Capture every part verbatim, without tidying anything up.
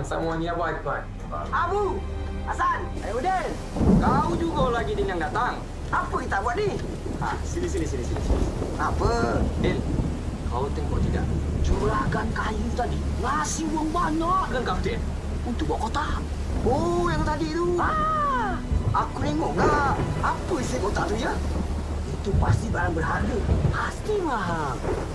semuanya baik-baik. Abu, Hasan, Ayo, Del. kau juga lagi Din yang datang. Apa kita buat ni? Ah, sini, sini, sini, sini. sini. Apa? Din, kau tengok tidak? Juragan kayu tadi ngasih uang banyak Kan kapten? untuk bawa kotak. Oh, yang tadi tu. Ah, Aku tengok tak? Apa isi kotak tu ya? itu pasti barang berharga. Pasti mahal.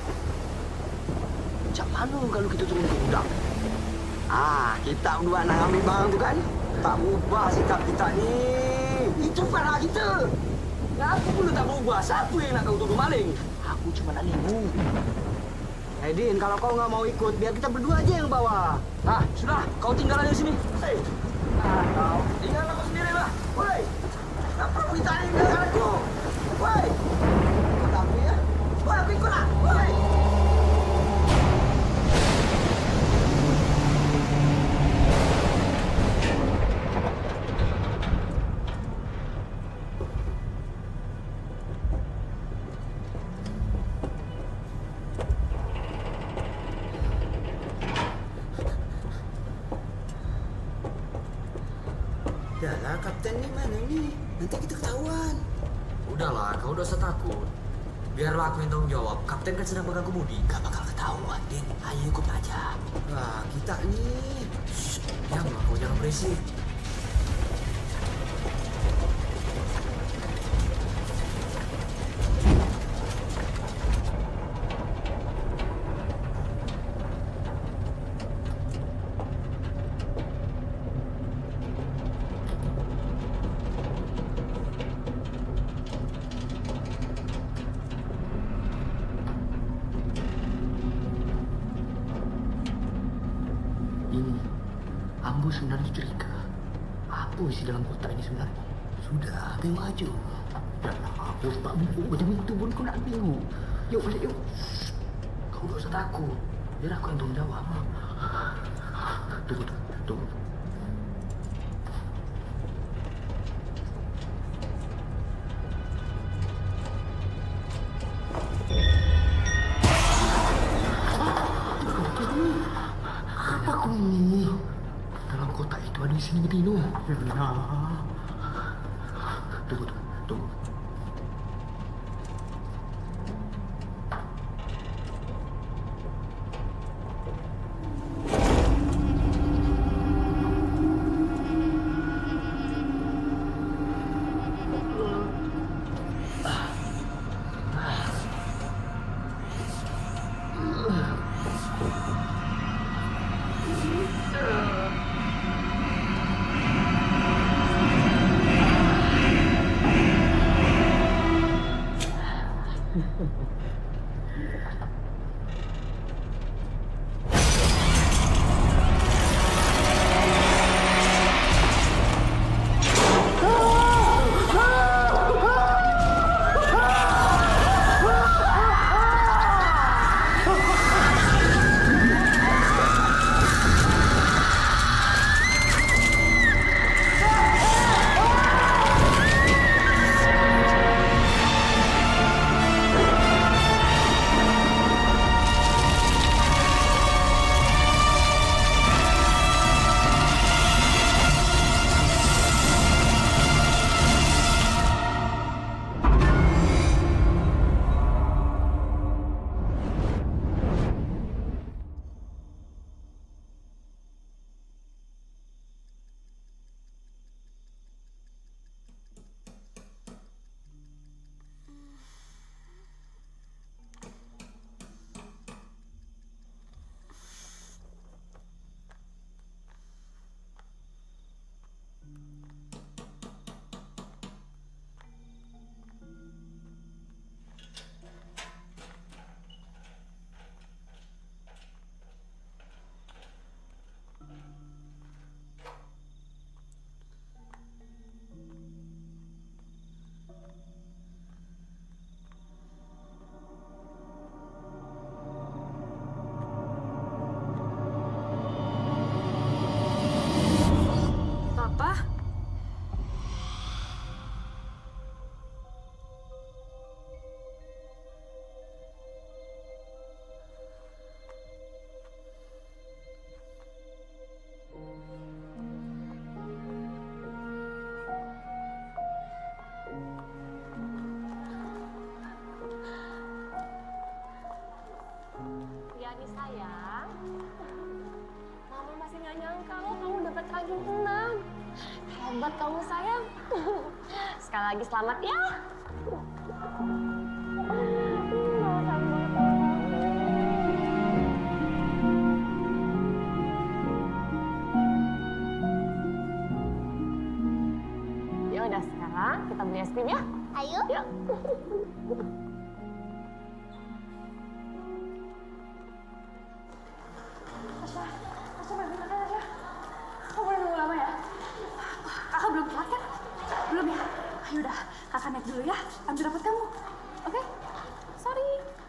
Macam mana kalau kita turun ke gudang? Ah, kita berdua nak ambil barang tu kan? Tak berubah sikap kita ni. Itu farah kita. Aku pula tak berubah. Siapa yang nak kau tuduh maling? Aku cuma nak lembut. Eh, Din, kalau kau nggak mau ikut, biar kita berdua aja yang bawa. Ah, sudah. Kau tinggal aja di sini. Hei, ah, kau tinggal aku sendiri lah. Woi, kenapa kau minta ni dengan aku? Woi, kau tak apa ya? Woi, aku ikut lah. Woi. Yalah, kapten ni mana ni? Nanti kita ketahuan. Udahlah, kau udah usah takut. Biarlah aku yang tanggung jawab. Kapten kan sedang pegang kemudi. Gak bakal ketahuan, Din. Ayo ikut aja. Wah, kita ni... Shh, diamlah kau, jangan berisik. Ini, Ambo sebenarnya curiga. Apa isi dalam kotak ini sebenarnya? Sudah, tengok aja. Janganlah aku tak bubuk macam itu pun kau nak tengok. Yuk, balik yuk. Kau tak usah takut. Biar aku yang tanggung jawab. Tunggu, tunggu, tunggu. Apa kau ini? Dalam kotak itu ada isinya Tino. Ya. Tunggu, tunggu, tunggu. sekali lagi selamat ya. Ya udah sekarang kita beli es krim ya. Ayo. Yuk. Tasya, Tasya baru makan Tasya. Kamu boleh nunggu lama ya? Kakak belum kelar kan? Belum ya? Ayo udah, kakak naik dulu ya. Ambil rapot kamu. Oke? Sorry.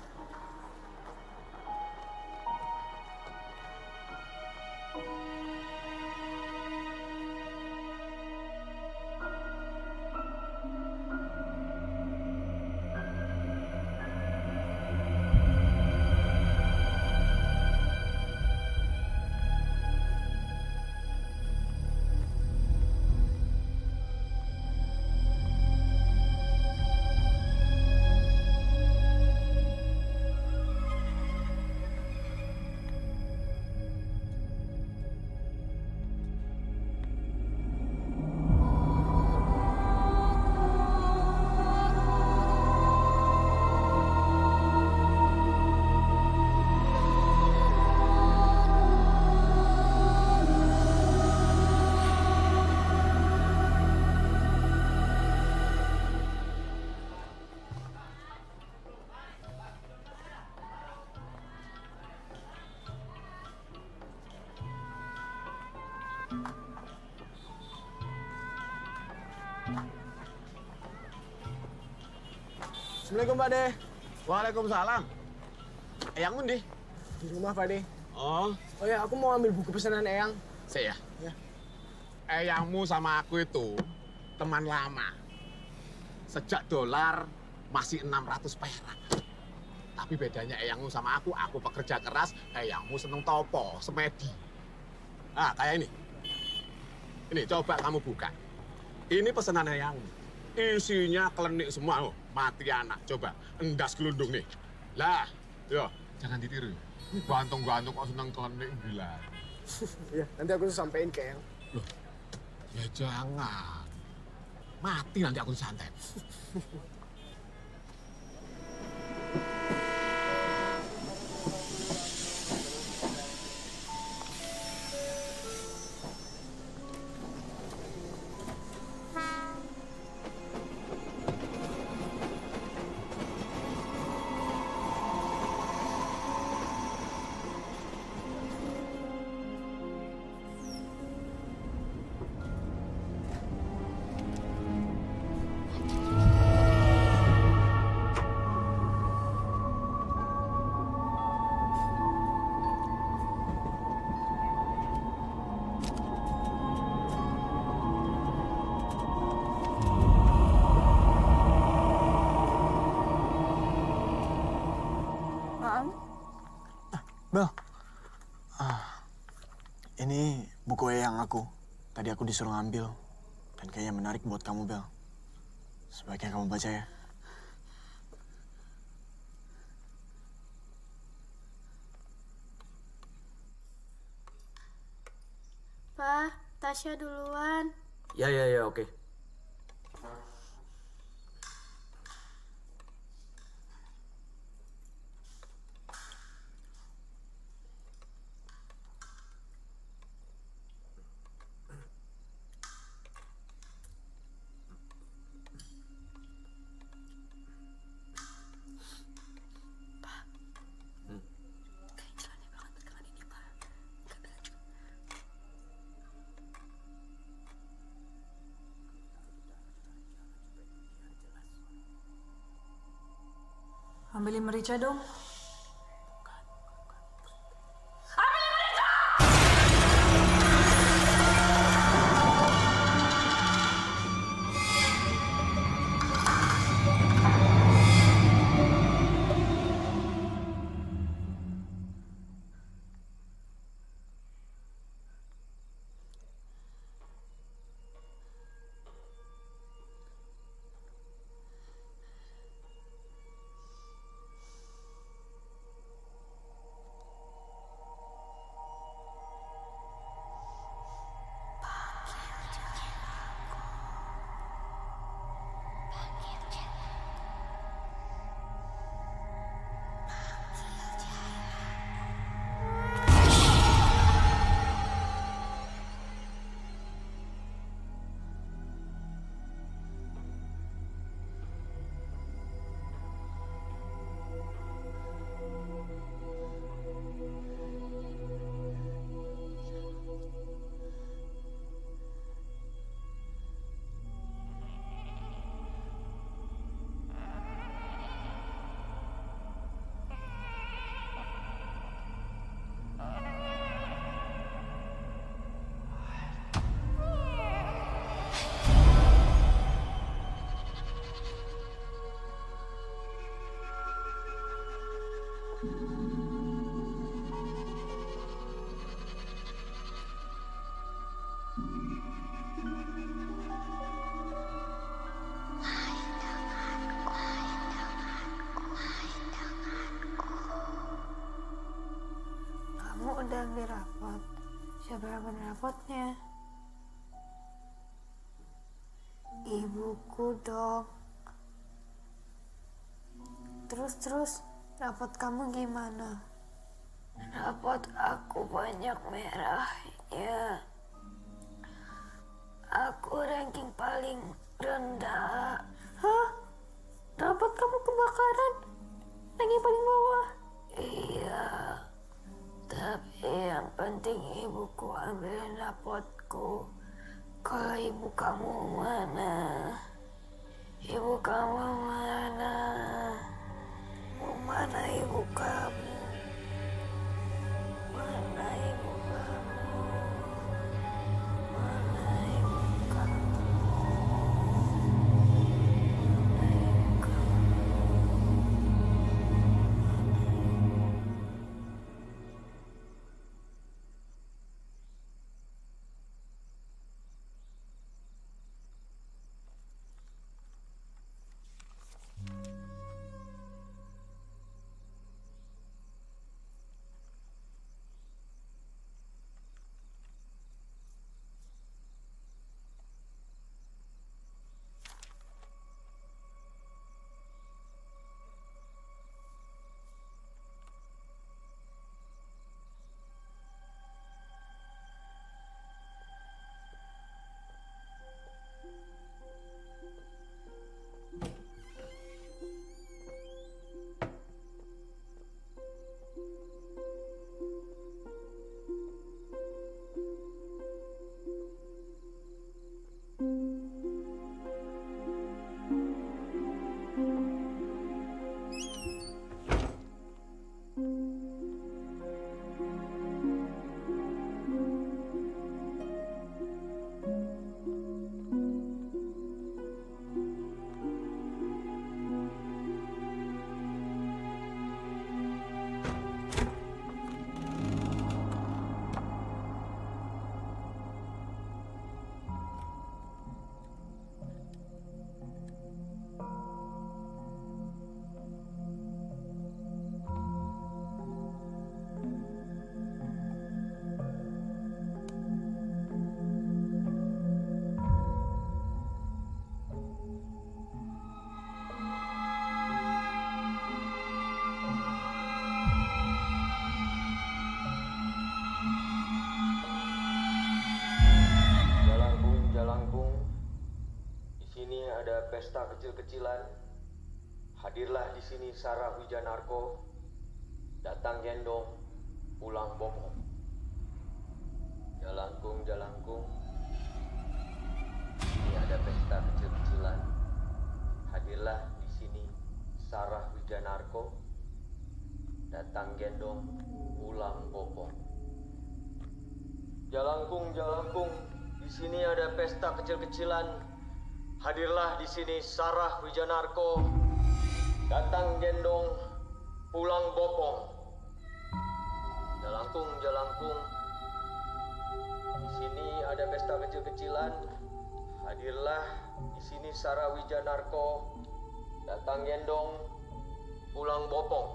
Assalamualaikum Pak De. Waalaikumsalam. Eyang Mundi? Di rumah Pak De. Oh. Oh ya, aku mau ambil buku pesanan Eyang. Saya? Ya. Eyangmu sama aku itu teman lama. Sejak dolar masih enam ratus perak. Tapi bedanya Eyangmu sama aku, aku pekerja keras, Eyangmu seneng topo, semedi. Ah, kayak ini. Ini, coba kamu buka. Ini pesanan Eyangmu. Isinya klenik semua, oh, mati anak. Coba, endas gelundung nih. Lah, yo, jangan ditiru. Gantung-gantung kok seneng klenik bilang. Iya, nanti aku sampein ke Eyang. Loh, ya jangan. Mati nanti aku santet. Bel, ah, ini buku Eyang aku. Tadi aku disuruh ngambil. Dan kayaknya menarik buat kamu, Bel. Sebaiknya kamu baca ya. Pa, Tasya duluan. Ya, ya, ya, oke. Ambilin merica dong. rapotnya? Ibuku dong. Terus-terus rapot kamu gimana? Rapot aku banyak merahnya. Aku ranking paling rendah. Hah? Rapot kamu kebakaran? Ranking paling bawah? Iya. Tapi yang penting ibuku ambilin rapotku. Kalau ibu kamu mana? Ibu kamu mana? Mana ibu kamu? Mana ibu kamu? Mana ibu kamu? Mana ibu kamu? Pesta kecil-kecilan, hadirlah di sini Sarah Wijanarko, datang gendong, pulang bohong. Jalangkung, jalangkung, ini ada pesta kecil-kecilan, hadirlah di sini Sarah Wijanarko, datang gendong, pulang bohong. Jalangkung, jalangkung, di sini ada pesta kecil-kecilan. Hadirlah di sini Sarah Wijanarko, datang gendong, pulang bopong. Jalangkung, jalangkung, di sini ada pesta kecil-kecilan. Hadirlah di sini Sarah Wijanarko, datang gendong, pulang bopong.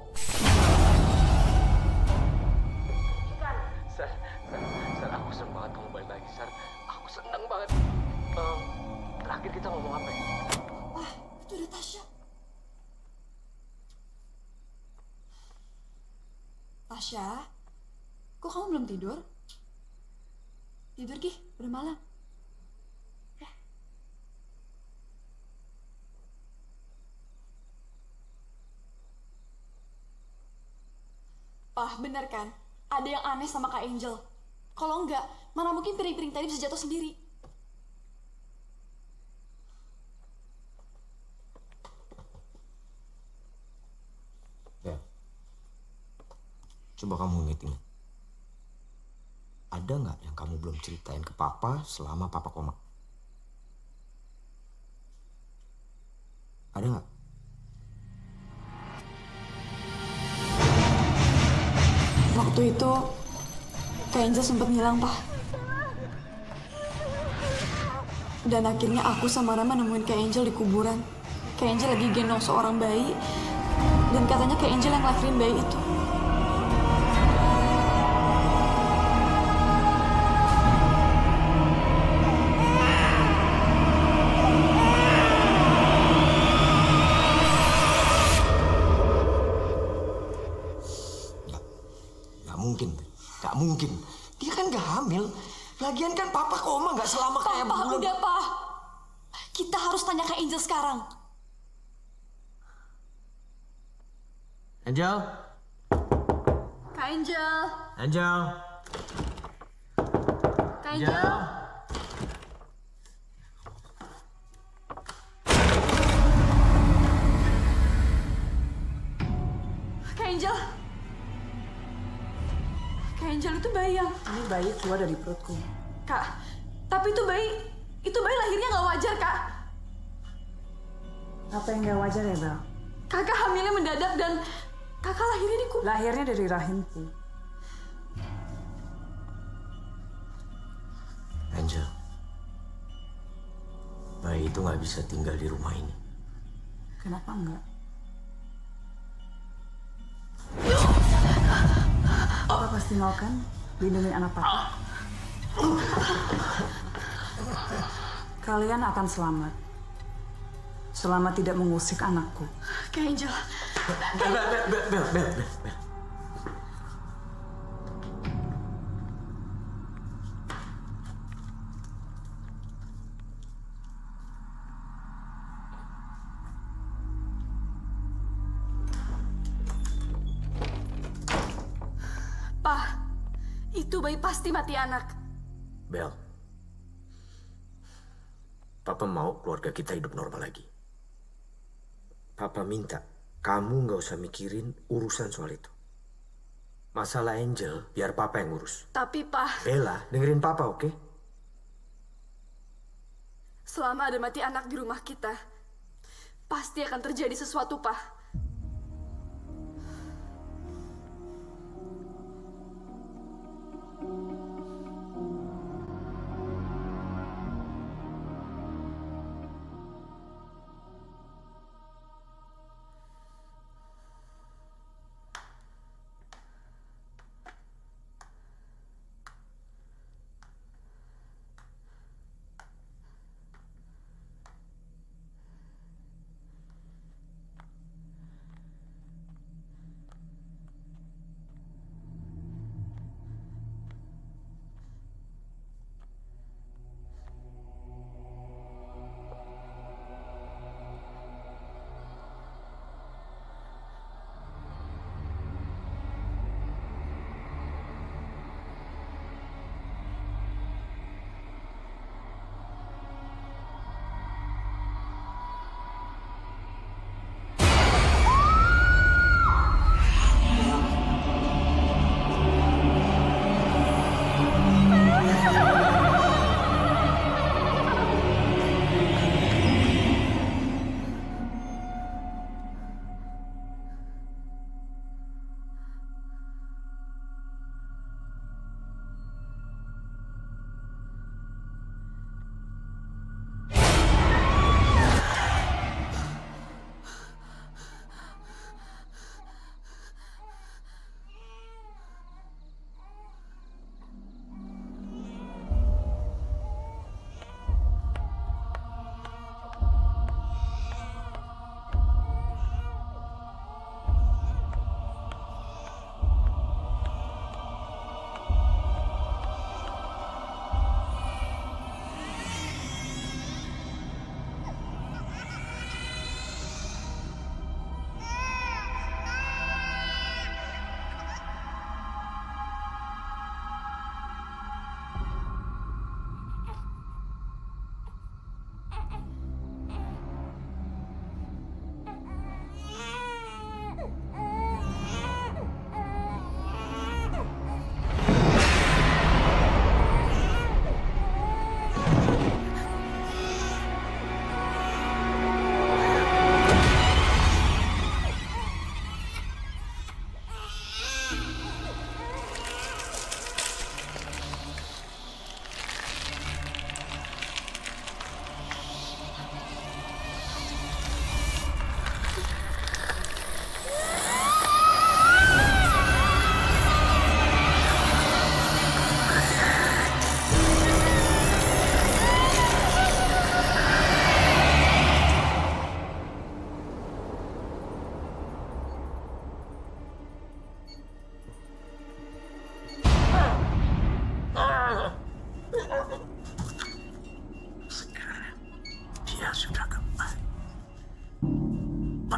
Sar, Sar, Sar, aku seneng banget kamu balik lagi, Sar. Aku seneng banget. Um, Terakhir kita ngomong apa ya? Wah, itu ada Tasya. Tasya, kok kamu belum tidur? Tidur, Ki, udah malam. Ya. Pah, bener kan? Ada yang aneh sama Kak Angel. Kalau enggak, mana mungkin piring-piring tadi bisa jatuh sendiri. Coba kamu inget-inget. Ada nggak yang kamu belum ceritain ke papa selama papa koma? Ada nggak? Waktu itu, Kak Angel sempat hilang, Pak. Dan akhirnya aku sama Rama nemuin Kak Angel di kuburan. Kak Angel lagi gendong seorang bayi. Dan katanya Kak Angel yang ngelahirin bayi itu. mungkin. Dia kan gak hamil. Lagian kan papa koma gak selama kayak Papa, bulan. udah, Pa. Kita harus tanya ke Angel sekarang. Angel? Kak Angel. Angel? Kak Angel. Kak Angel. Kak Angel itu bayi yang... Ini bayi keluar dari perutku. Kak, tapi itu bayi... Itu bayi lahirnya nggak wajar, Kak. Apa yang gak wajar ya, Bel? Kakak hamilnya mendadak dan... Kakak lahirnya di... Lahirnya dari rahimku. Angel, bayi itu nggak bisa tinggal di rumah ini. Kenapa enggak? Papa pasti mau kan lindungi anak papa. Kalian akan selamat. Selama tidak mengusik anakku. Kak Angel. Bel, bel, bel, bel, bel, bel, bel. Pa, itu bayi pasti mati anak. Bel, Papa mau keluarga kita hidup normal lagi. Papa minta kamu nggak usah mikirin urusan soal itu. Masalah Angel, biar Papa yang ngurus. Tapi, Pa, Bella, dengerin Papa, oke? selama ada mati anak di rumah kita, pasti akan terjadi sesuatu, Pa.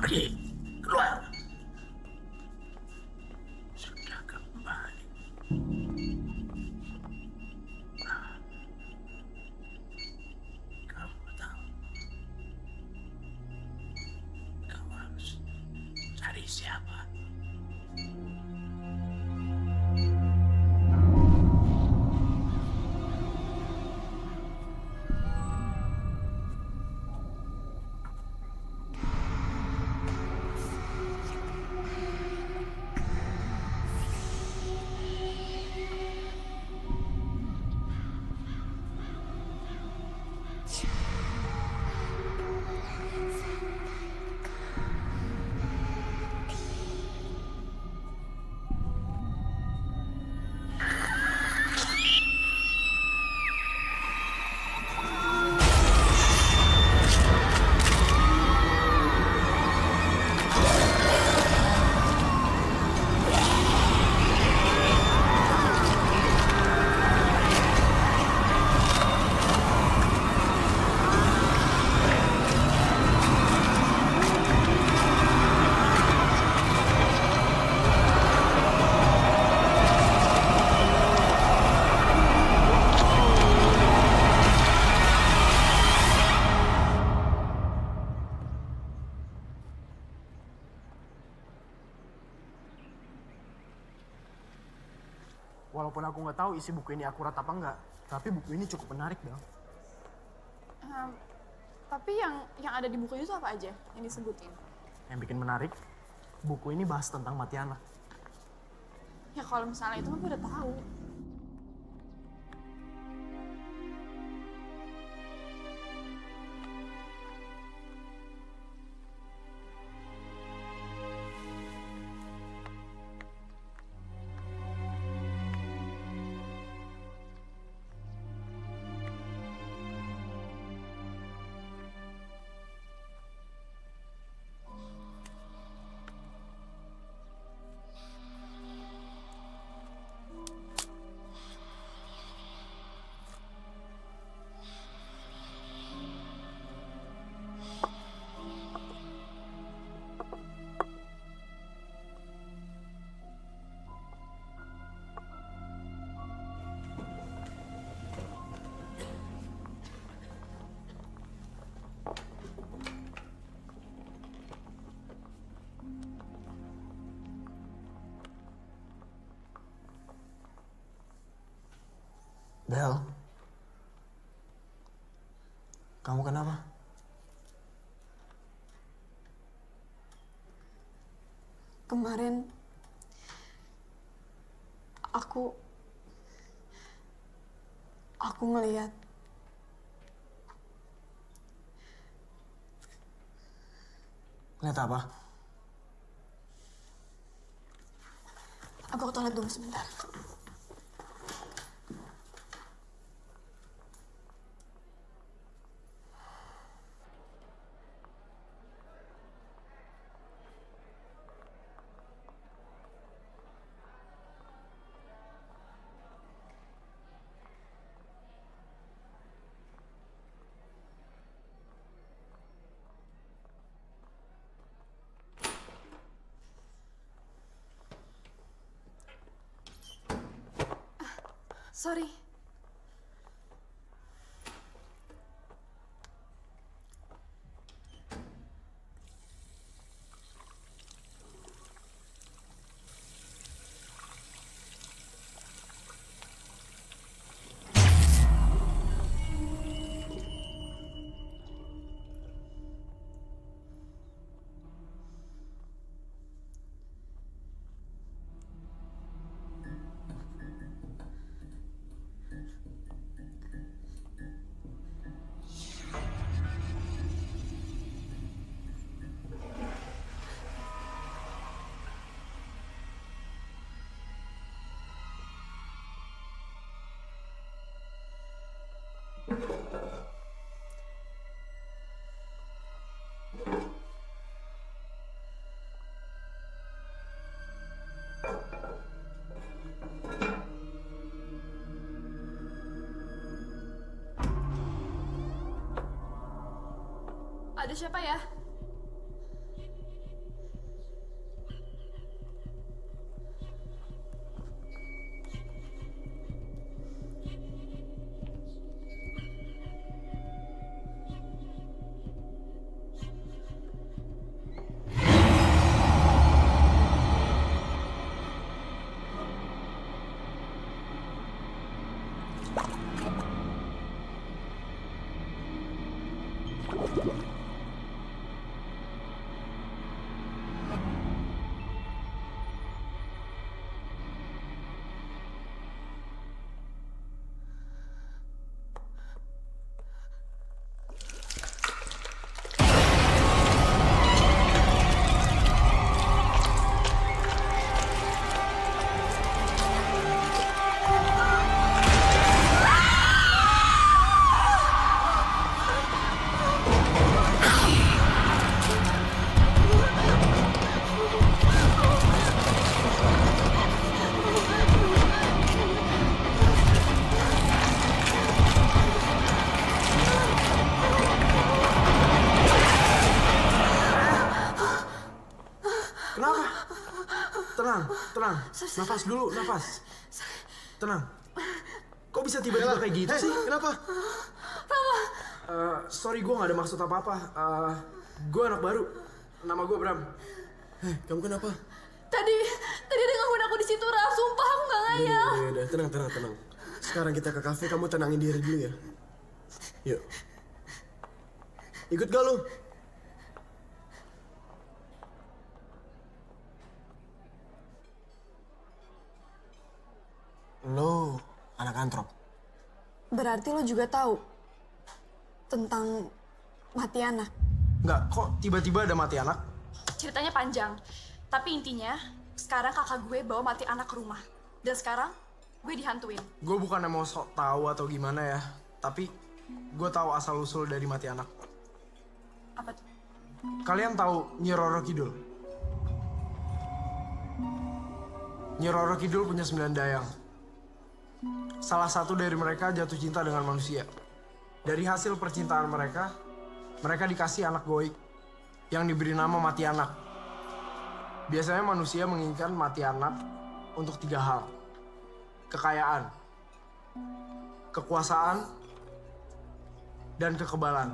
Pergi, keluar. Sudah kembali. Nah, kamu tahu, kamu harus cari siapa. Walaupun aku nggak tahu isi buku ini akurat apa enggak, tapi buku ini cukup menarik, Bel. Um, tapi yang yang ada di buku itu apa aja yang disebutin? Yang bikin menarik, buku ini bahas tentang mati anak. Ya kalau misalnya itu mah gue udah tahu. Bel, kamu kenapa? Kemarin aku aku ngeliat Lihat apa? Aku ke toilet dulu sebentar. Sorry. Ada siapa ya? tenang, tenang. Nafas dulu, nafas. Tenang. Kok bisa tiba-tiba kayak gitu sih? Kenapa? Papa. Uh, sorry, gue gak ada maksud apa-apa. Uh, gue anak baru. Nama gue Bram. Hei, kamu kenapa? Tadi, tadi ada gangguin aku di situ, Raf. Sumpah aku gak ngayal. Udah, udah, udah, tenang, tenang, tenang. Sekarang kita ke kafe, kamu tenangin diri dulu ya. Yuk. Ikut gak lu? Lo anak antrop. Berarti lo juga tahu tentang mati anak? Enggak, kok tiba-tiba ada mati anak? Ceritanya panjang, tapi intinya sekarang kakak gue bawa mati anak ke rumah. Dan sekarang gue dihantuin. Gue bukan mau sok tahu atau gimana ya, tapi gue tahu asal-usul dari mati anak. Apa tuh? Kalian tahu Nyi Roro Kidul? Nyi Roro Kidul punya sembilan dayang. Salah satu dari mereka jatuh cinta dengan manusia. Dari hasil percintaan mereka, mereka dikasih anak goik yang diberi nama mati anak. Biasanya manusia menginginkan mati anak untuk tiga hal. Kekayaan, kekuasaan, dan kekebalan.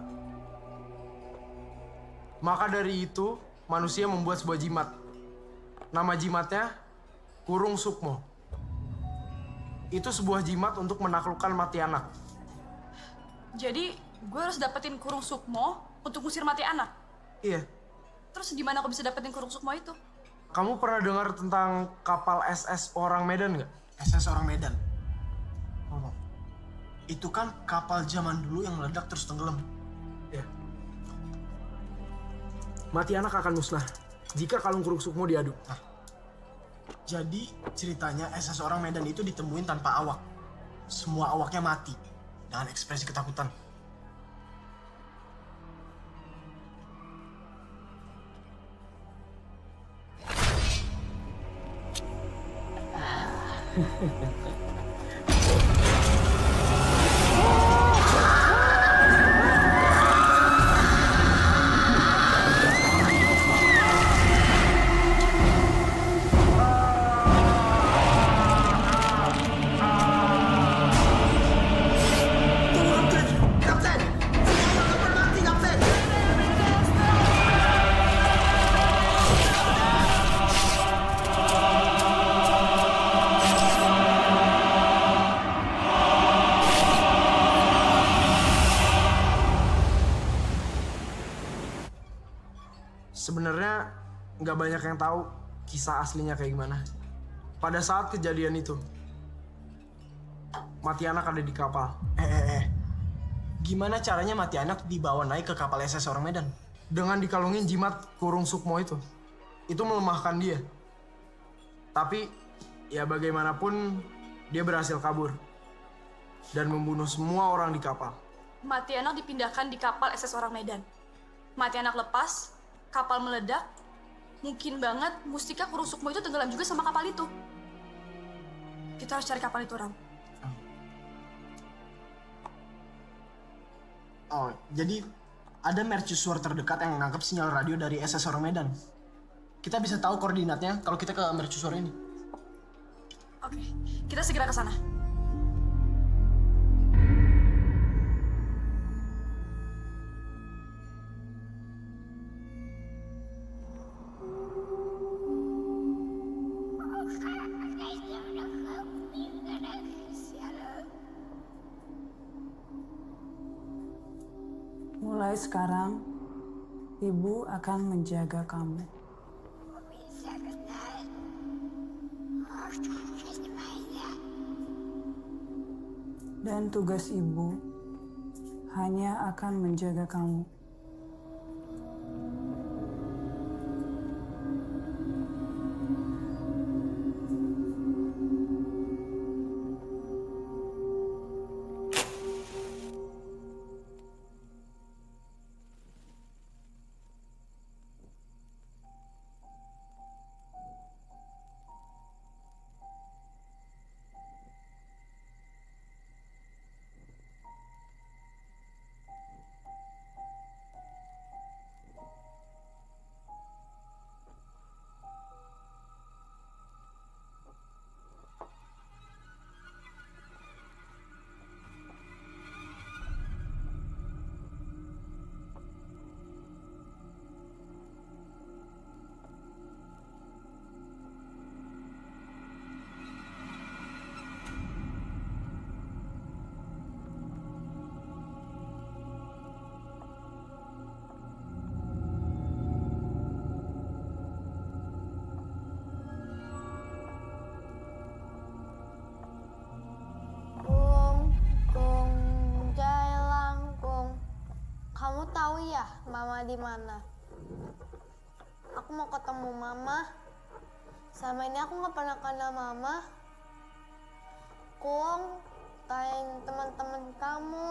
Maka dari itu, manusia membuat sebuah jimat. Nama jimatnya Kurung Sukmo. Itu sebuah jimat untuk menaklukkan mati anak. Jadi, gue harus dapetin Kurung Sukmo untuk ngusir mati anak? Iya. Terus gimana aku bisa dapetin Kurung Sukmo itu? Kamu pernah dengar tentang kapal S S Orang Medan nggak? S S Orang Medan? Oh, itu kan kapal zaman dulu yang meledak terus tenggelam. Iya. Mati anak akan musnah jika kalung Kurung Sukmo diaduk. Nah, jadi ceritanya S S Orang Medan itu ditemuin tanpa awak. Semua awaknya mati dengan ekspresi ketakutan. Sebenarnya nggak banyak yang tahu kisah aslinya kayak gimana. Pada saat kejadian itu, mati anak ada di kapal. Eh, eh, eh. Gimana caranya mati anak dibawa naik ke kapal S S Orang Medan? Dengan dikalungin jimat Kurung Sukmo itu. Itu melemahkan dia. Tapi, ya bagaimanapun, dia berhasil kabur. Dan membunuh semua orang di kapal. Mati anak dipindahkan di kapal S S Orang Medan. Mati anak lepas, kapal meledak, mungkin banget Mustika Kurung Sukmo itu tenggelam juga sama kapal itu. Kita harus cari kapal itu, Ram. Oh, jadi ada mercusuar terdekat yang menangkap sinyal radio dari S S Orang Medan. Kita bisa tahu koordinatnya kalau kita ke mercusuar ini. Oke, kita segera ke sana. Mulai sekarang, Ibu akan menjaga kamu. Dan tugas Ibu hanya akan menjaga kamu. Mama di mana? Aku mau ketemu Mama. Selama ini aku nggak pernah kenal Mama. Kuong, tanya teman-teman kamu.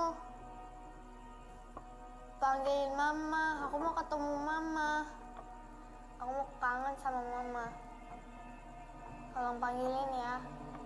Panggilin Mama, aku mau ketemu Mama. Aku mau kangen sama Mama. Tolong panggilin ya.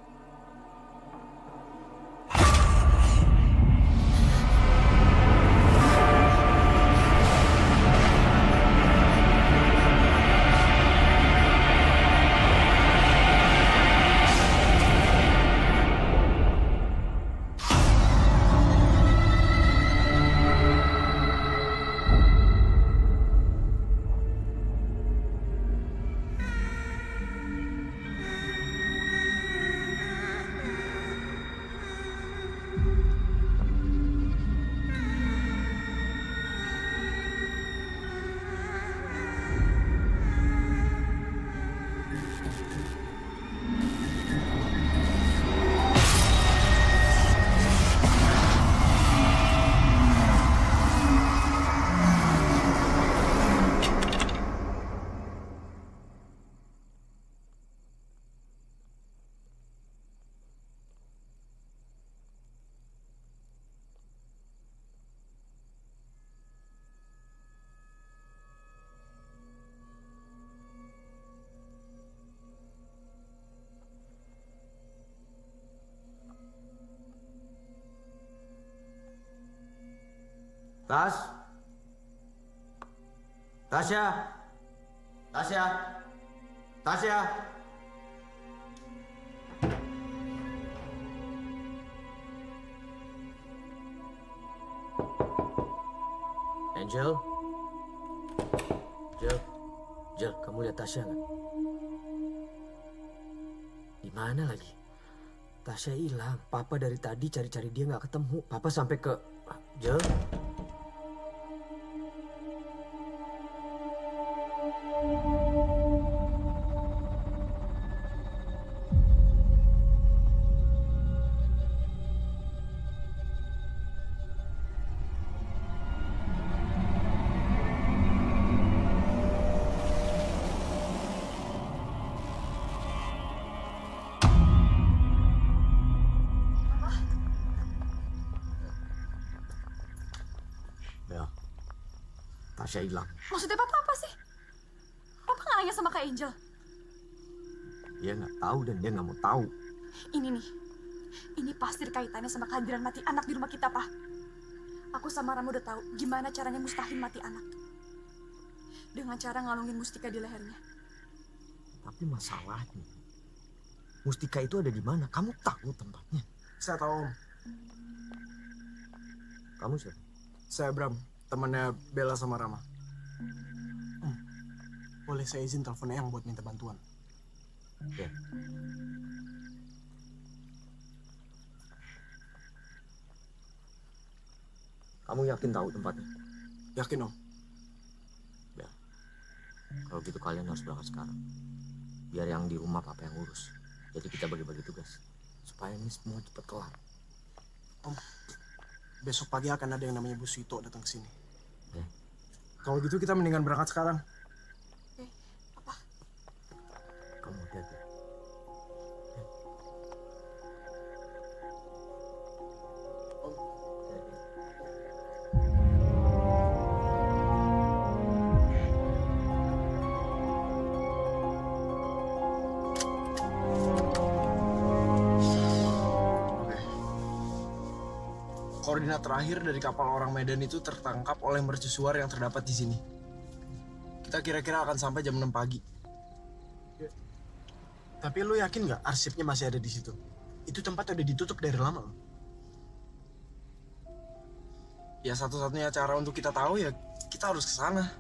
Tas? Tasya? Tasya? Tasya? Angel? Angel? Angel, kamu lihat Tasya nggak? Di mana lagi? Tasya hilang. Papa dari tadi cari-cari dia nggak ketemu. Papa sampai ke... Angel? Tasya hilang. Maksudnya Papa apa sih? Papa nggak nanya sama Kak Angel? Dia nggak tahu dan dia nggak mau tahu. Ini nih, ini pasti kaitannya sama kehadiran mati anak di rumah kita, Pak. Aku sama Rama udah tahu gimana caranya Mustahil mati anak. Dengan cara ngalungin mustika di lehernya. Tapi masalahnya, mustika itu ada di mana? Kamu tahu tempatnya? Saya tahu, Om. Kamu siapa? Saya Bram, temannya Bella sama Rama. Hmm. Boleh saya izin telepon Eyang buat minta bantuan? Ya. Kamu yakin tahu tempatnya? Yakin, Om. Ya. Kalau gitu kalian harus berangkat sekarang. Biar yang di rumah Papa yang urus. Jadi kita bagi-bagi tugas. Supaya ini semua cepat kelar. Om, besok pagi akan ada yang namanya Bu Suito datang ke sini. Ya. Kalau gitu kita mendingan berangkat sekarang. Oke, apa? Kamu hati-hati. Ya. Om. Koordinat terakhir dari kapal orang Medan itu tertangkap oleh mercusuar yang terdapat di sini. Kita kira-kira akan sampai jam enam pagi. Ya. Tapi lu yakin nggak arsipnya masih ada di situ? Itu tempat udah ditutup dari lama. Ya satu-satunya cara untuk kita tahu ya kita harus ke sana.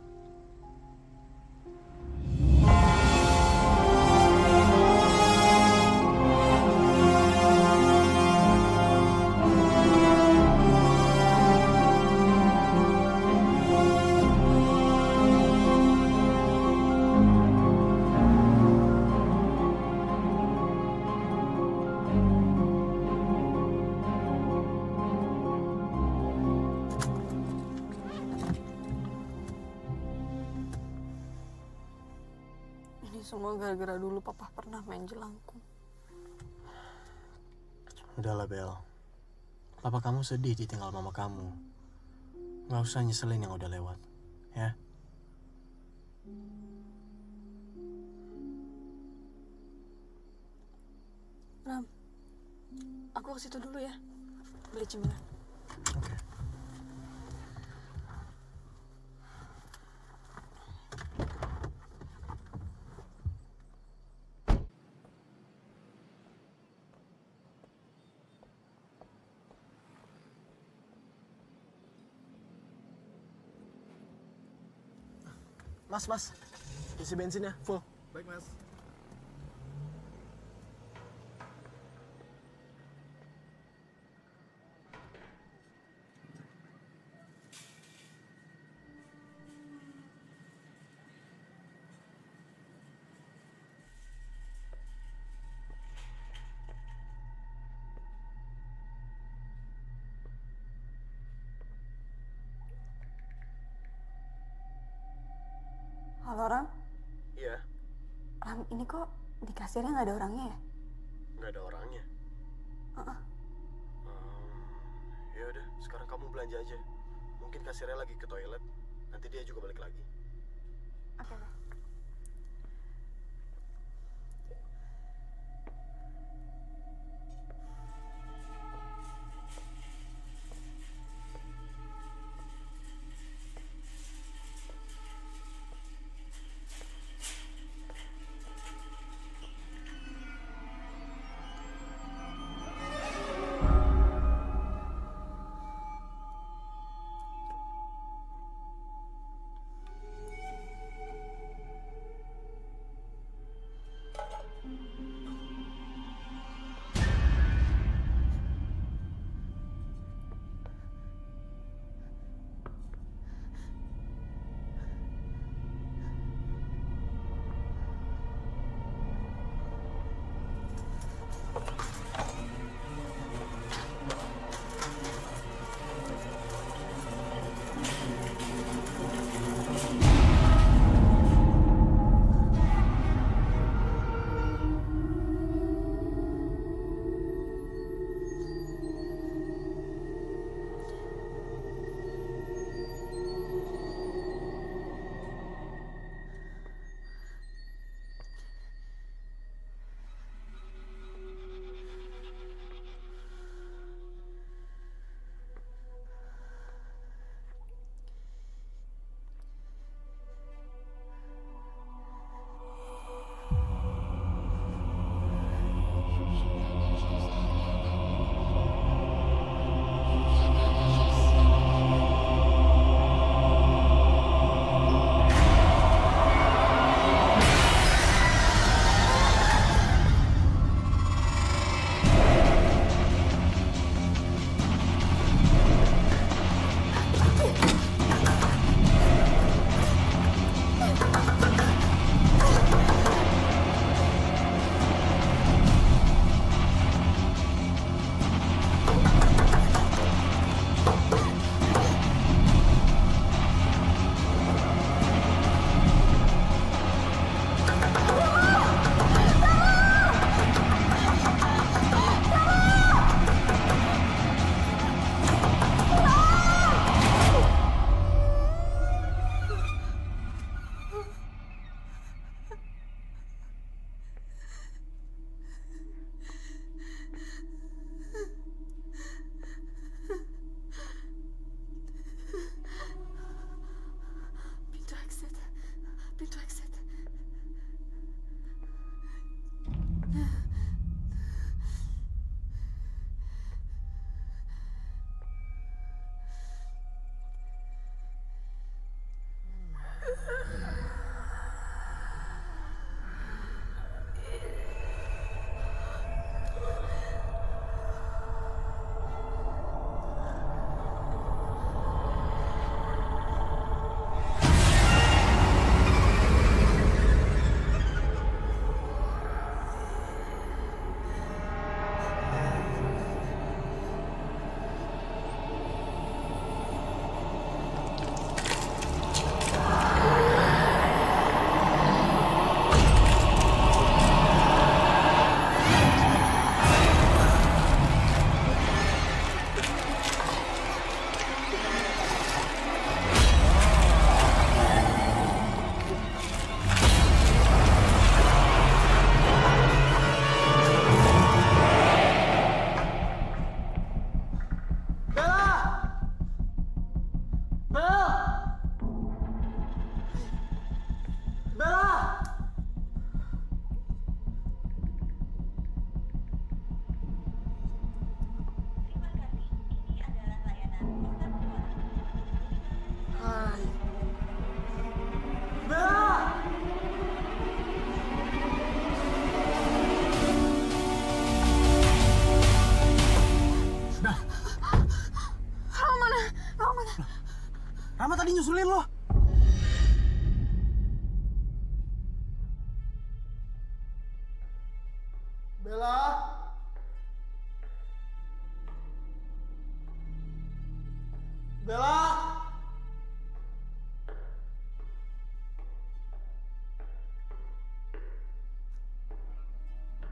semua gara-gara dulu papa pernah main jelangkung. Udahlah, Bel. Papa kamu sedih ditinggal mama kamu. Nggak usah nyeselin yang udah lewat, ya? Ram, aku ke situ dulu ya, beli cemilan. Oke. Mas, mas, isi bensinnya full. Baik, Mas. Halo Ram, Iya, Ram ini kok di kasirnya nggak ada orangnya ya? nggak ada orangnya. Uh-uh. Ya udah, sekarang kamu belanja aja. Mungkin kasirnya lagi ke toilet. Nanti dia juga balik lagi. Oke deh.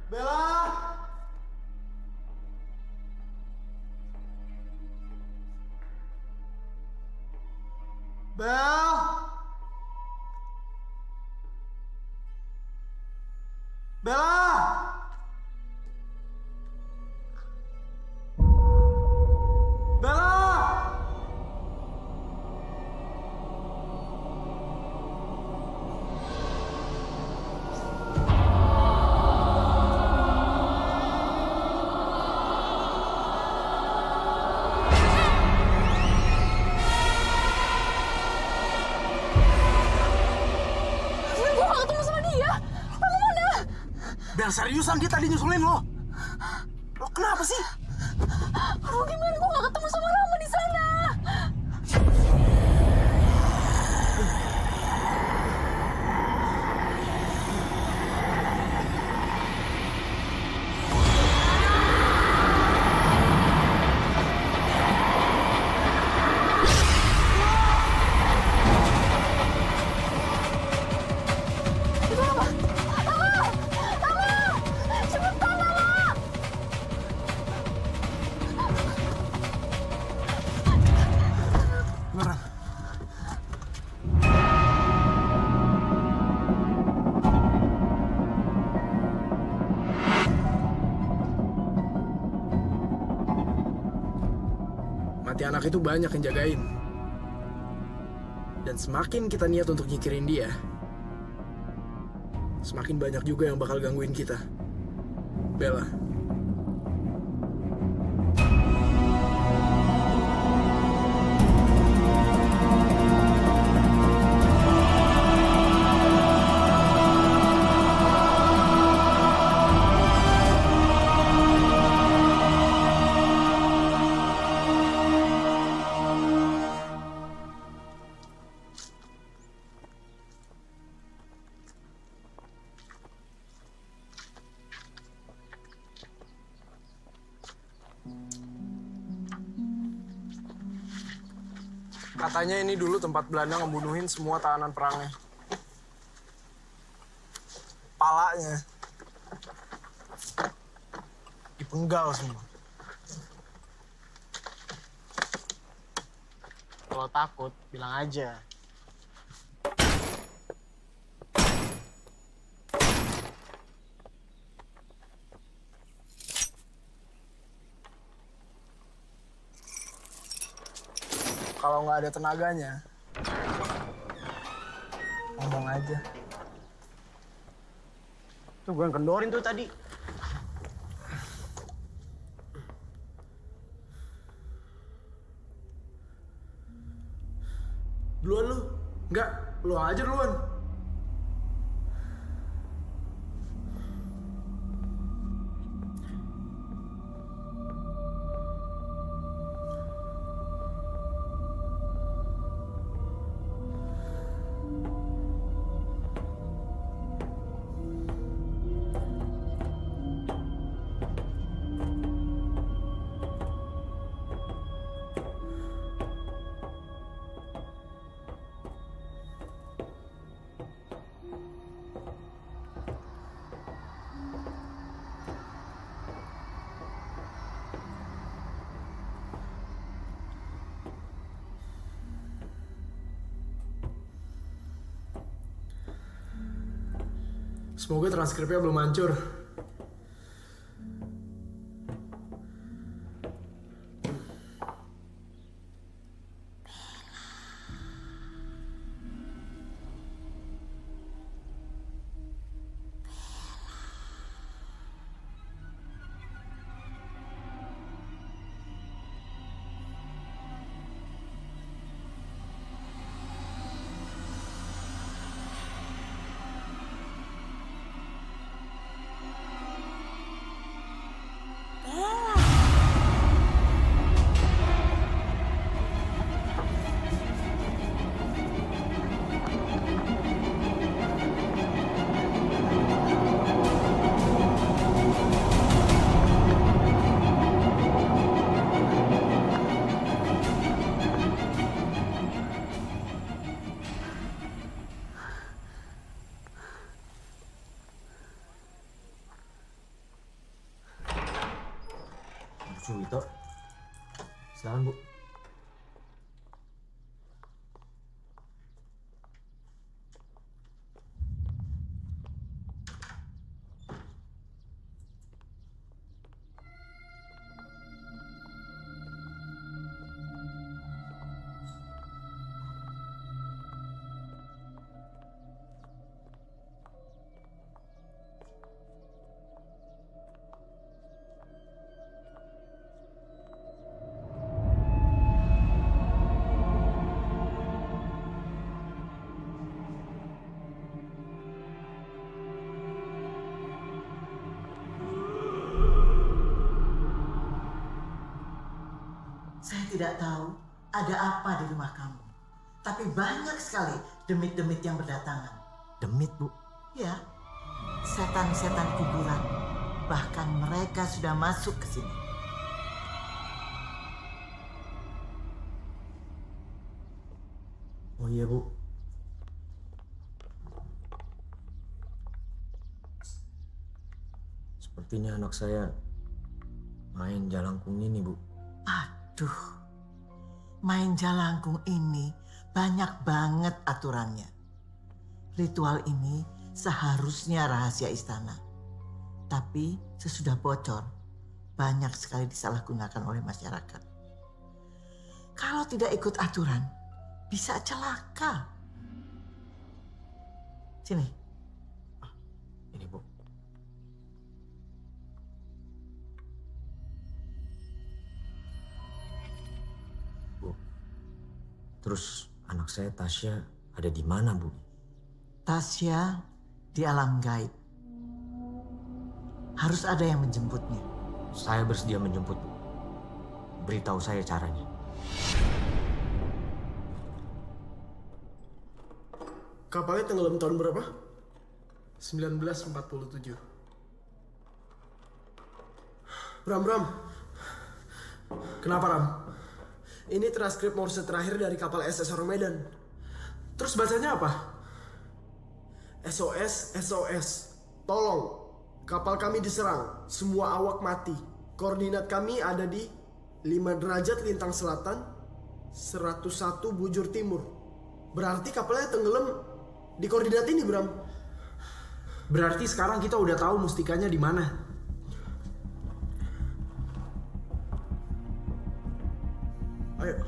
Bella! Bel! Bella! Bella! Bel, seriusan dia tadi nyusulin lo. Lo kenapa sih? Aduh, gimana gue gak ketemu sama Rama di sana? Mati anak itu banyak yang jagain. Dan semakin kita niat untuk nyikirin dia, semakin banyak juga yang bakal gangguin kita. Bella. Katanya ini dulu tempat Belanda ngebunuhin semua tahanan perangnya. Palanya dipenggal semua. Kalau takut, bilang aja. Kalau nggak ada tenaganya, ngomong aja. Tuh gue yang kendorin tuh tadi. Duluan lu. Enggak, lu aja duluan. Semoga transkripnya belum hancur. Suwito. Silakan, Bu. Saya tidak tahu ada apa di rumah kamu. Tapi banyak sekali demit-demit yang berdatangan. Demit, Bu? Ya, setan-setan kuburan. Bahkan mereka sudah masuk ke sini. Oh iya, Bu. Sepertinya anak saya main jalangkung ini, Bu. Aduh, main jalangkung ini banyak banget aturannya. Ritual ini seharusnya rahasia istana. Tapi sesudah bocor, banyak sekali disalahgunakan oleh masyarakat. Kalau tidak ikut aturan, bisa celaka. Sini. Ini, Bu. Bu, terus anak saya Tasya ada di mana, Bu? Tasya di alam gaib. Harus ada yang menjemputnya. Saya bersedia menjemput, Bu. Beritahu saya caranya. Kapalnya tenggelam tahun berapa? sembilan belas empat puluh tujuh. Bram, Bram. Kenapa, Ram? Ini transkrip Morse terakhir dari kapal S S Medan. Terus bacanya apa? S O S, S O S. Tolong, kapal kami diserang. Semua awak mati. Koordinat kami ada di lima derajat lintang selatan, seratus satu bujur timur. Berarti kapalnya tenggelam di koordinat ini, Bram. Berarti sekarang kita udah tahu mustikanya di mana. Ayo.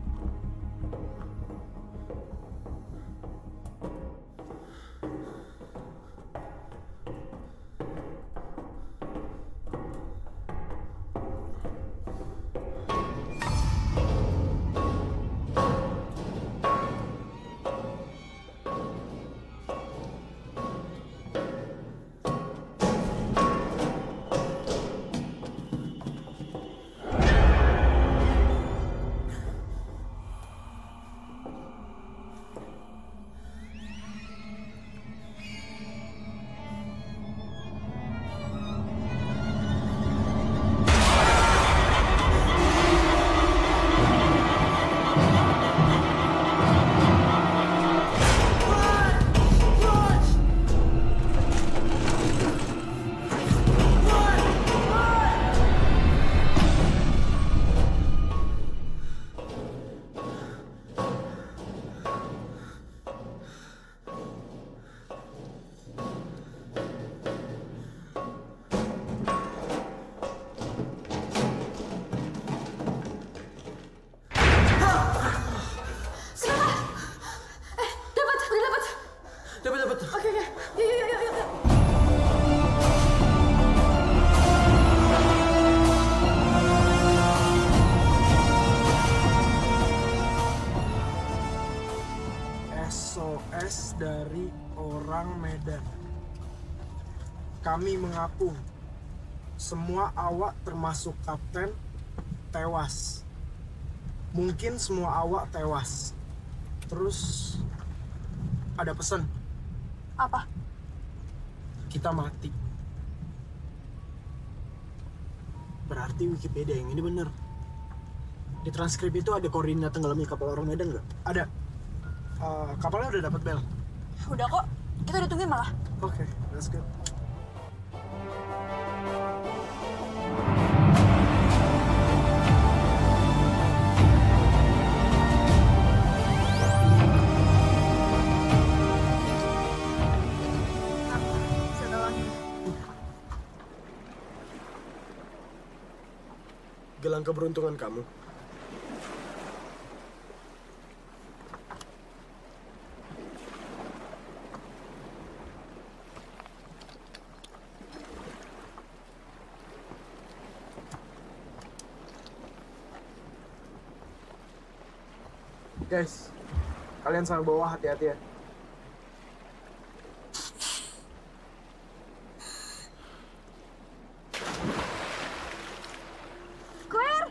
Dari orang Medan. Kami mengaku semua awak termasuk kapten tewas. Mungkin semua awak tewas. Terus ada pesan. Apa? Kita mati. Berarti Wikipedia yang ini bener. Di transkrip itu ada koordinat tenggelamnya kapal orang Medan nggak? Ada. Uh, kapalnya udah dapat bel. Udah kok, kita udah tungguin malah. Oke, okay, that's good. gelang keberuntungan kamu. Guys, kalian sampai bawah hati-hati ya. Claire!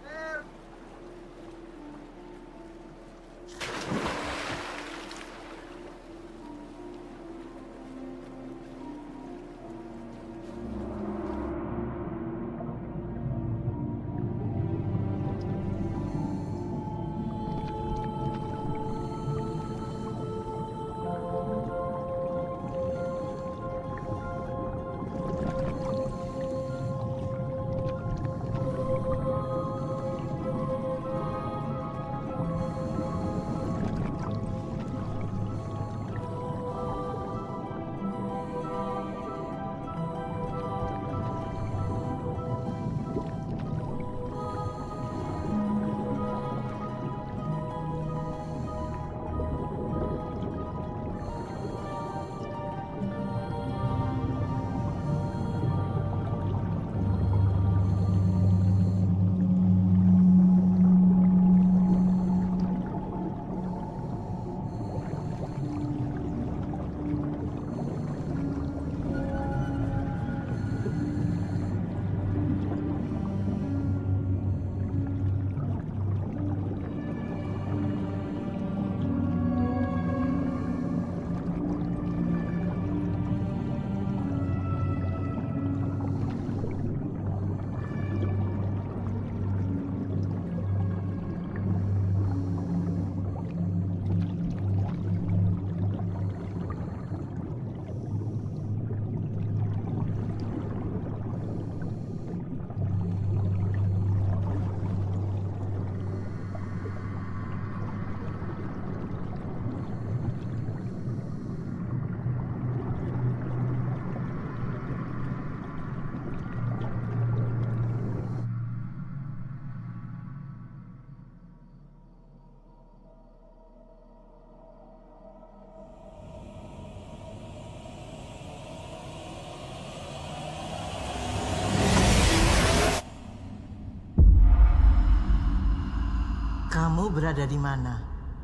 Kamu berada di mana?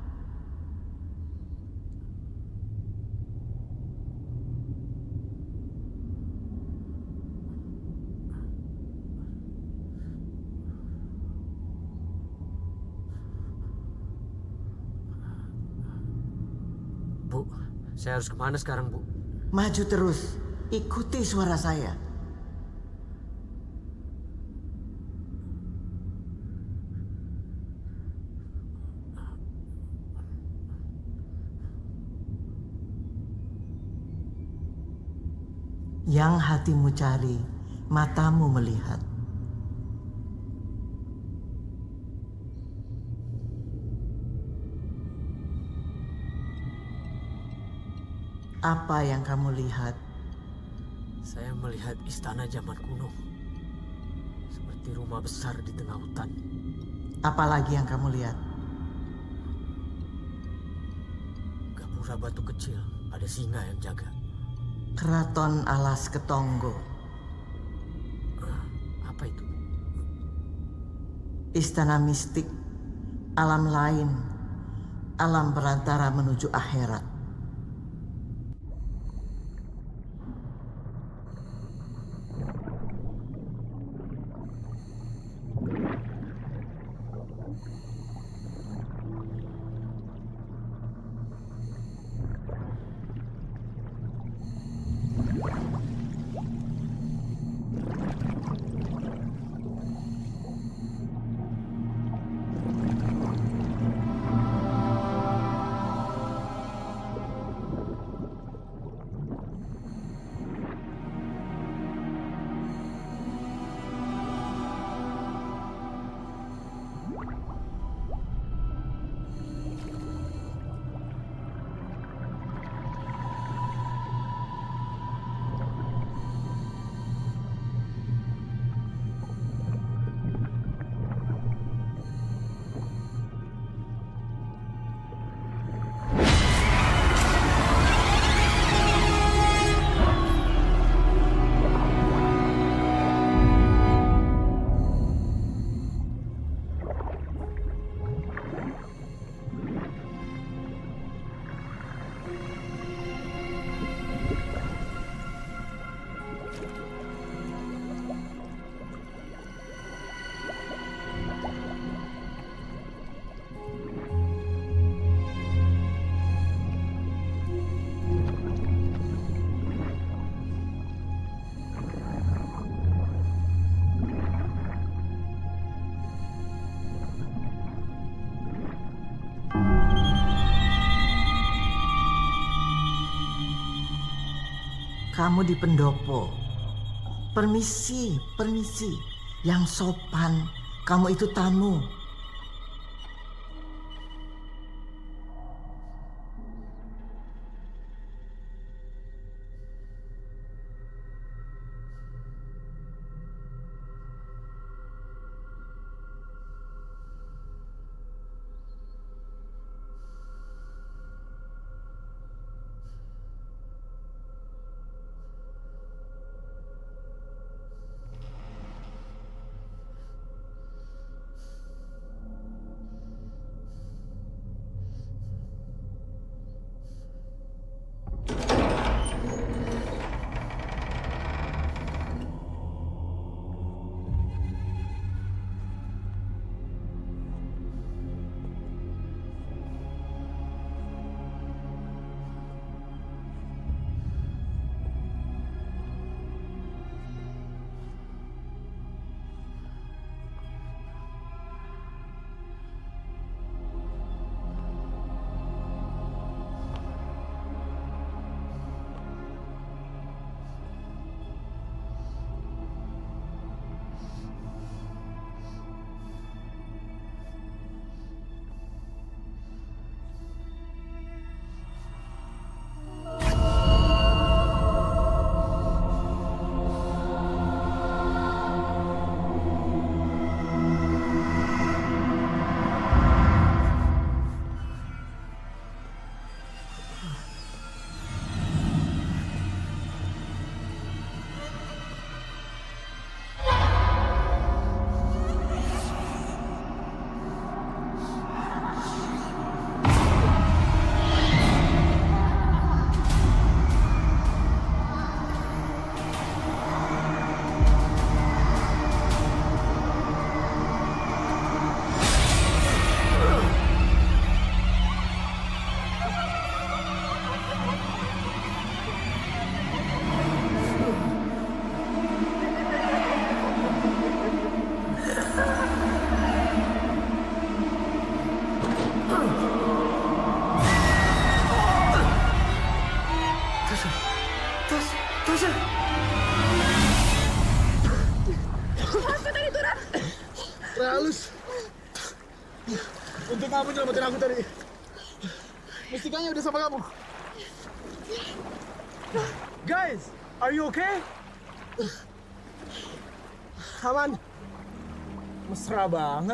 Bu, saya harus kemana sekarang, Bu? Maju terus, ikuti suara saya. Yang hatimu cari, matamu melihat. Apa yang kamu lihat? Saya melihat istana zaman kuno. Seperti rumah besar di tengah hutan. Apalagi yang kamu lihat? Gapura batu kecil, ada singa yang jaga. Keraton Alas Ketonggo. Apa itu? Istana mistik, alam lain, alam perantara menuju akhirat. Kamu di pendopo. Permisi, permisi. Yang sopan. Kamu itu tamu. Untuk kamu nyelamatin aku tadi. Mustikanya udah sama kamu. Guys, are you okay? Aman. Mesra banget.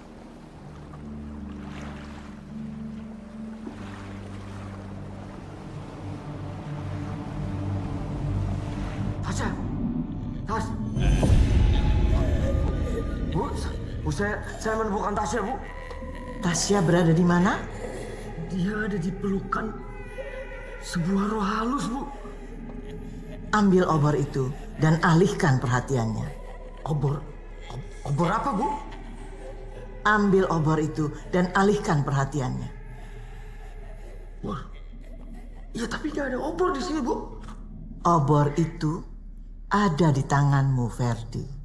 Tasya! Tas! Bu, bu saya, saya menemukan Tasya, Bu. Tasya berada di mana? Dia ada di pelukan sebuah roh halus, Bu. Ambil obor itu dan alihkan perhatiannya. Obor? Obor apa, Bu? Ambil obor itu dan alihkan perhatiannya. Wah, iya tapi nggak ada obor di sini, Bu. Obor itu ada di tanganmu, Ferdi.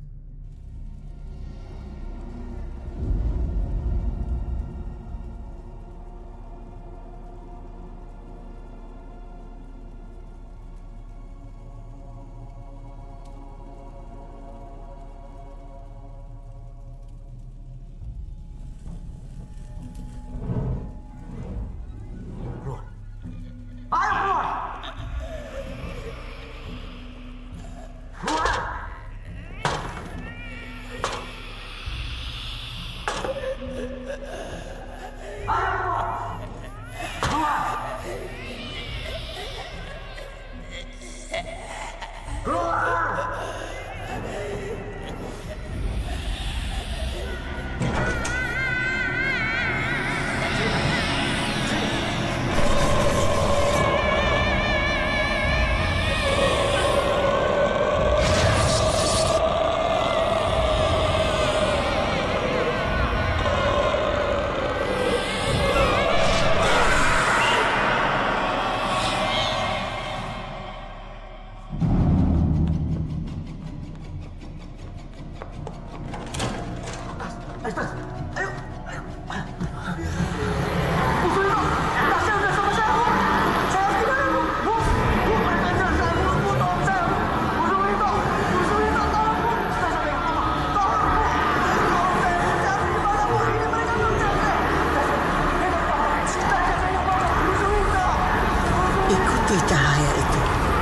Ikuti cahaya itu.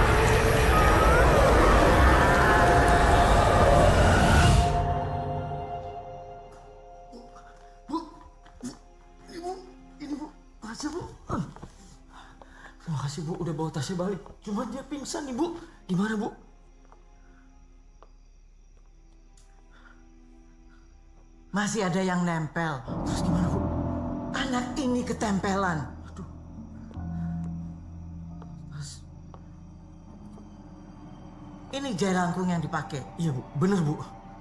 Bu, Ibu, ini Bu, Tasya Bu. Terima kasih Bu, udah bawa Tasya balik. Cuma dia pingsan nih Bu. Gimana Bu? Masih ada yang nempel. Terus gimana Bu? Anak ini ketempelan. Aduh. Mas. Ini jelangkung yang dipakai. Iya Bu, bener Bu.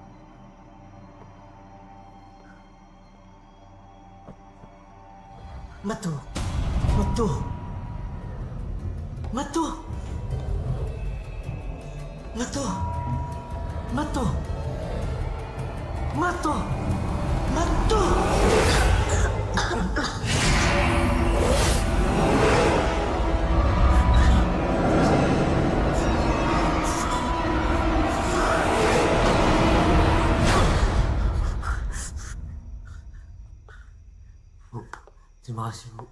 Metu. Metu. Metu. Metu. Metu. Metu. Metu. Bu, terima kasih Bu.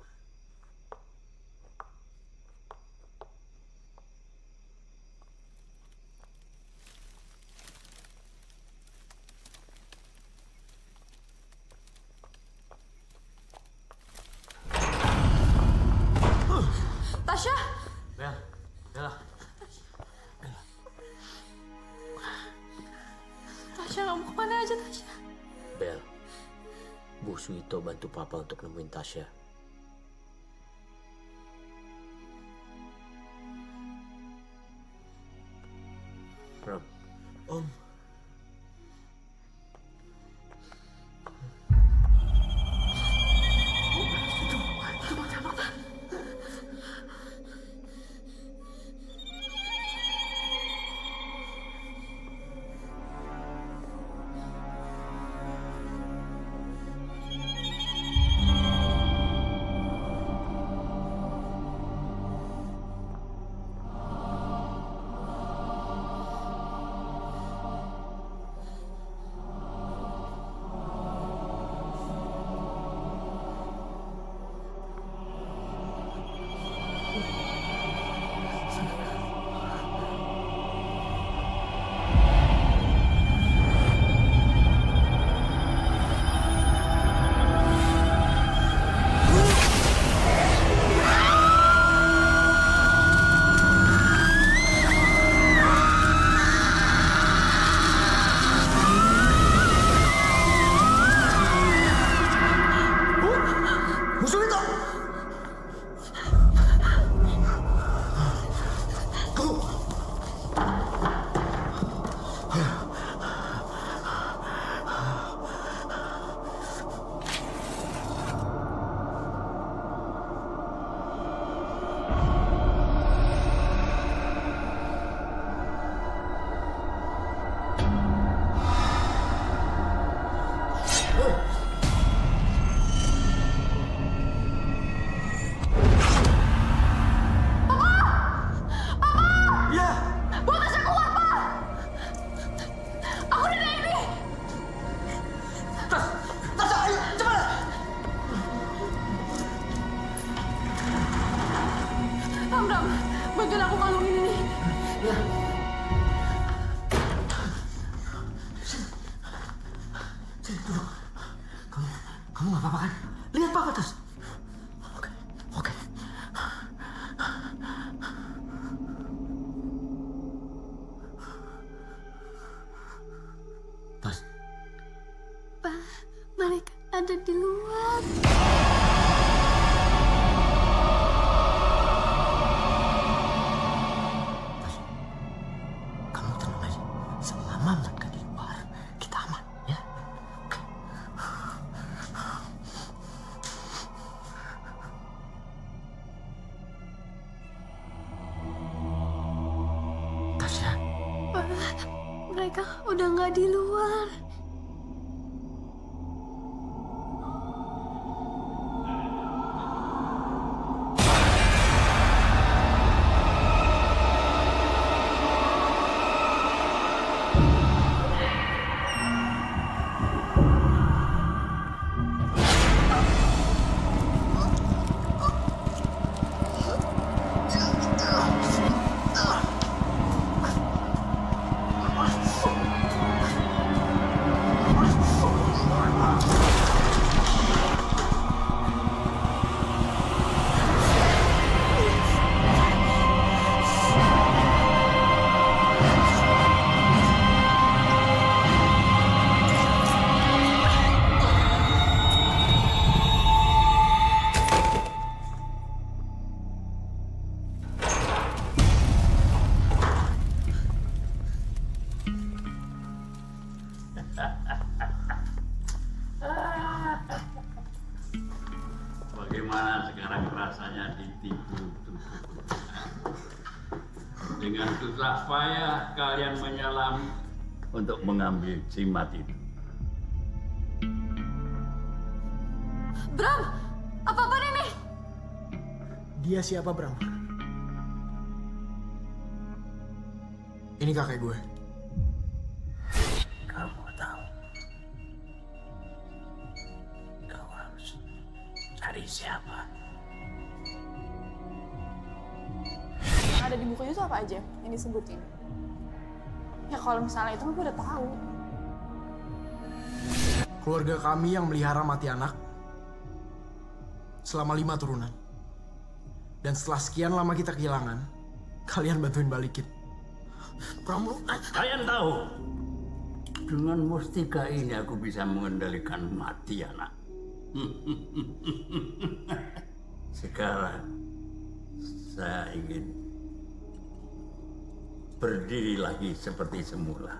Tasya! Bel, Bella. Tasya, kamu kemana aja, Tasya? Bel, Bu Suito bantu Papa untuk nemuin Tasya. Ram. Om. ada di luar. Kamu tenang aja. Selama mereka di luar, kita aman, ya? Tasya. Mereka udah nggak di luar. rasanya ditipu. Dengan susah payah kalian menyelam untuk mengambil jimat itu. Bram, apa-apaan ini? Dia siapa, Bram? Ini kakek gue. Kamu tahu, kau harus cari siapa. Yang ada di buku itu apa aja yang disebutin? Ya kalau misalnya itu gue udah tahu. Keluarga kami yang melihara mati anak selama lima turunan. Dan setelah sekian lama kita kehilangan, kalian bantuin balikin. Pramu, kalian tahu, dengan mustika ini aku bisa mengendalikan mati anak. Sekarang saya ingin berdiri lagi seperti semula.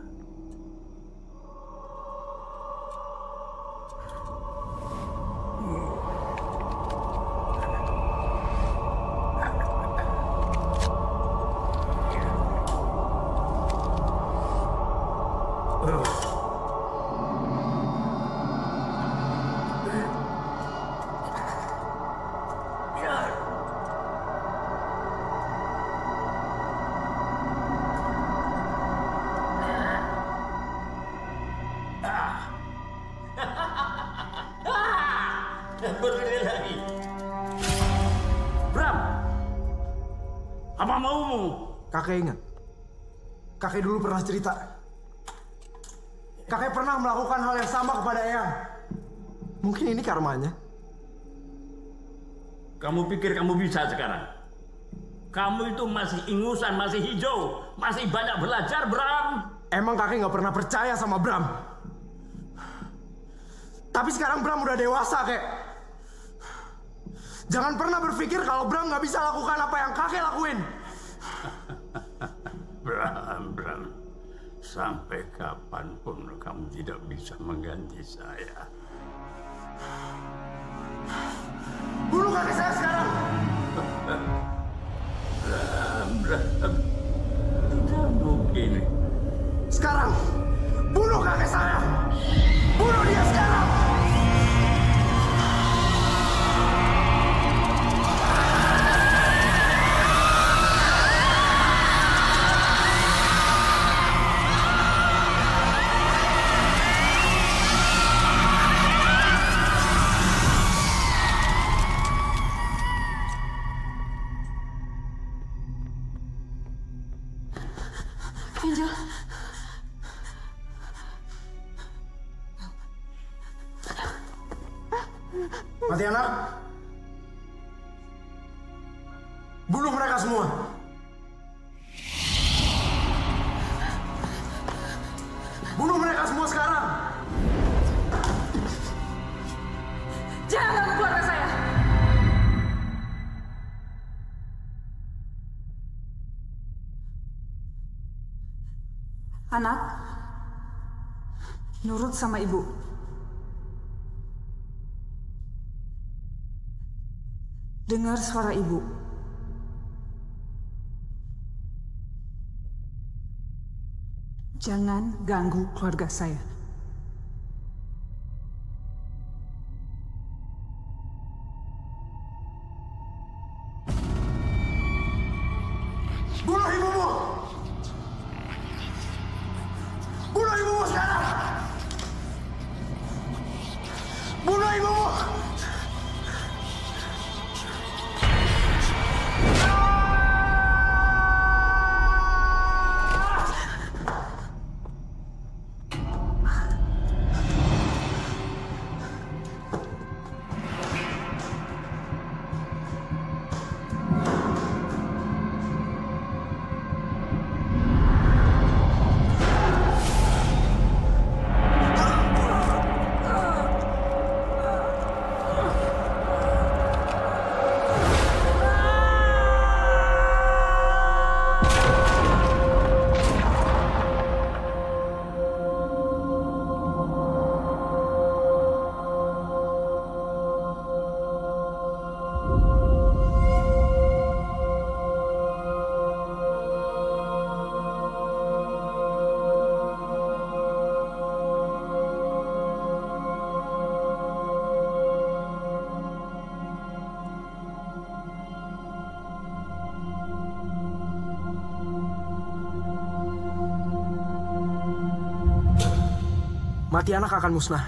Berdiri lagi. Bram, apa maumu? Kakek ingat, kakek dulu pernah cerita. Kakek pernah melakukan hal yang sama kepada Eyang. Mungkin ini karmanya. Kamu pikir kamu bisa sekarang? Kamu itu masih ingusan, masih hijau, masih banyak belajar, Bram. Emang kakek nggak pernah percaya sama Bram? Tapi sekarang Bram udah dewasa, kek. Jangan pernah berpikir kalau Bram nggak bisa lakukan apa yang kakek lakuin. Bram, Bram. Sampai kapanpun kamu tidak bisa mengganti saya. Bunuh kakek saya sekarang! Bram, Bram. Tidak mungkin. Sekarang, bunuh kakek saya! Bunuh dia sekarang! Angel. Mati anak. Bunuh mereka semua. Bunuh mereka semua sekarang. Jangan ganggu keluarga saya. Anak, nurut sama ibu. Dengar suara ibu. Jangan ganggu keluarga saya. Bunuh ibumu! Bunuh ibumu sekarang! Bunuh ibumu! mati anak akan musnah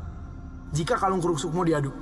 jika kalung Kuruk Sukmo diaduk.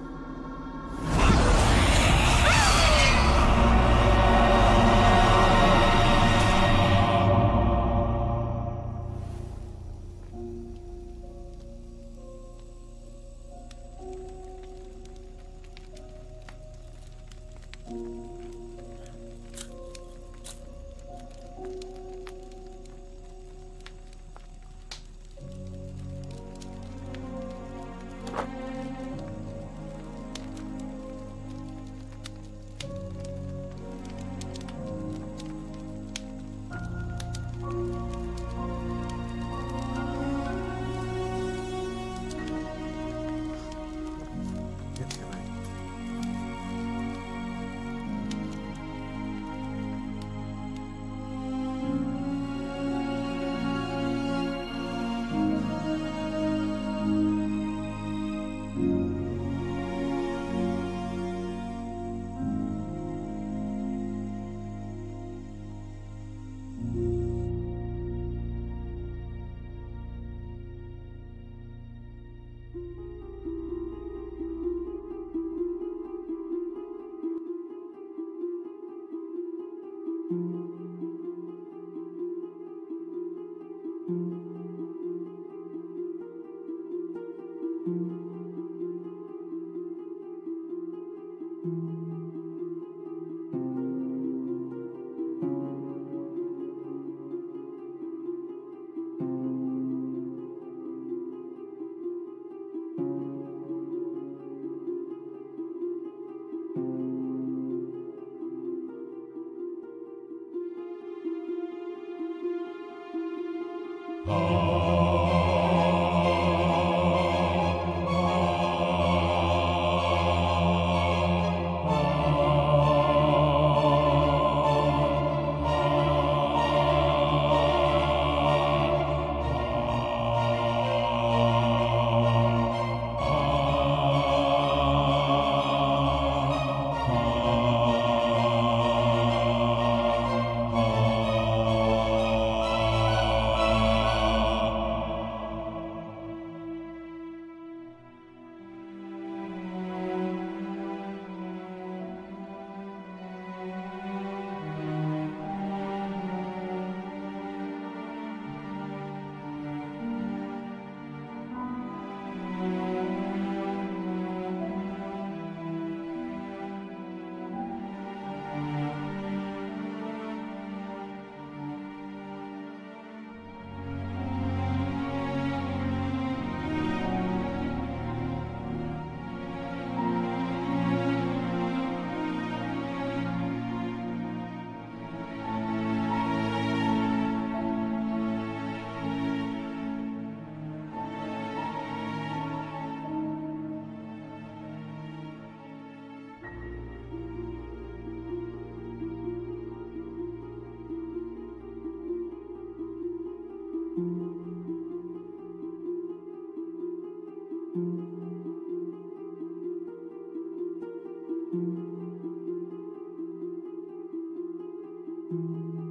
Thank you.